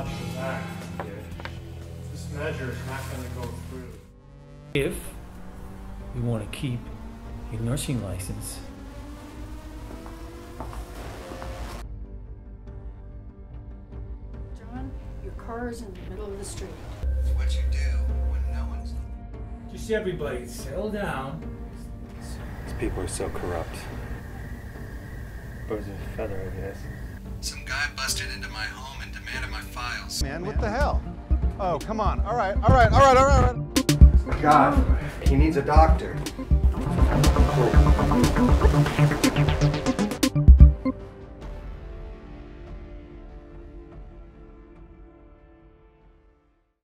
watch your back, kid. This measure is not going to go through. If you want to keep your nursing license, John, your car is in the middle of the street. It's what you do when no one's looking. just everybody settle down. These people are so corrupt. Birds of a feather, I guess. Some guy busted into my home and demanded my files. Man, what the hell? Oh, come on. All right. God, he needs a doctor. Oh.